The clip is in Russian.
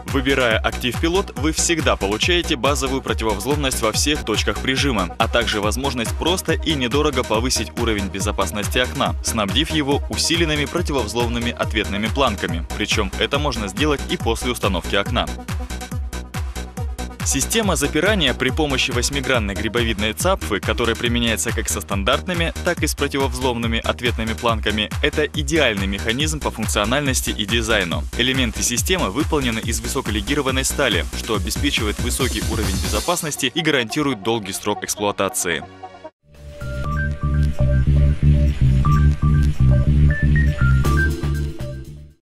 Выбирая Active Pilot, вы всегда получаете базовую противовзломность во всех точках прижима, а также возможность просто и недорого повысить уровень безопасности окна, снабдив его усиленными противовзломными ответными планками. Причем это можно сделать и после установки окна. Система запирания при помощи 8-гранной грибовидной цапфы, которая применяется как со стандартными, так и с противовзломными ответными планками, это идеальный механизм по функциональности и дизайну. Элементы системы выполнены из высоколегированной стали, что обеспечивает высокий уровень безопасности и гарантирует долгий срок эксплуатации.